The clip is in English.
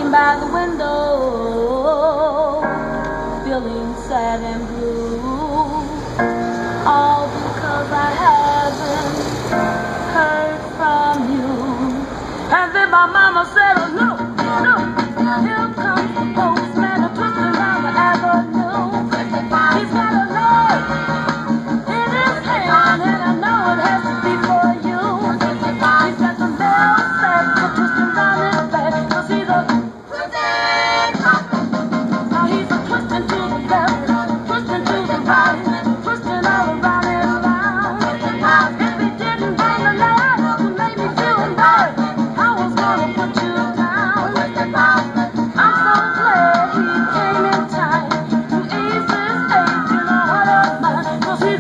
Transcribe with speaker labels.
Speaker 1: sitting by the window, feeling sad and blue, all because I haven't heard from you. And then my mama said, oh, look, here comes the postman, a twisting around the avenue. He's got a note in his hand, and I know it has to be for you. He's got the mail sack, a twisting around his back, 'cause he's a now he's a twisting to the left, twisting to the right, twisting all around and around. If he didn't bring the letter to make me feel bad, I was gonna put you down. I'm so glad he came in time to ease this ache in the heart of mine, 'cause he's a